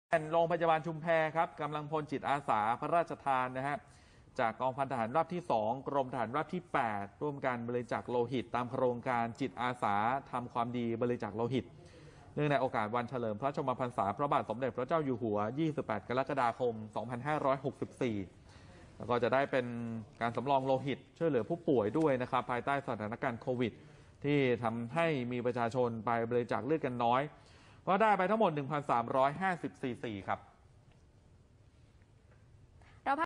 โรงพยาบาลชุมแพครับกำลังพลจิตอาสาพระราชทานนะฮะจากกองพันทหารราบที่ 2 กรมทหารราบที่ 8 ร่วมกันบริจาคโลหิตตามโครงการจิตอาสาทำความดีบริจาคโลหิตเนื่องในโอกาสวันเฉลิมพระชนมพรรษาพระบาทสมเด็จพระเจ้าอยู่หัว 28 กรกฎาคม 2564 แล้วก็จะได้เป็นการสำรองโลหิตช่วยเหลือผู้ป่วยด้วยนะครับภายใต้สถานการณ์โควิดที่ทำให้มีประชาชนไปบริจาคเลือดกันน้อยก็ได้ไปทั้งหมด 1,350 ซีซีครับ